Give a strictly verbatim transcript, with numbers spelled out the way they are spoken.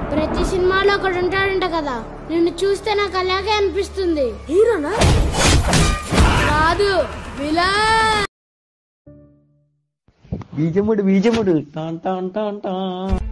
ప్రతి సినిమాలో ఒకడు ఉంటాడంట కదా, నిన్ను చూస్తే నాకు అలాగే అనిపిస్తుంది. హీరోనా? కాదు, విలన్. బీజముడు బీజముడు టాన్ టాన్ టాన్ టాన్.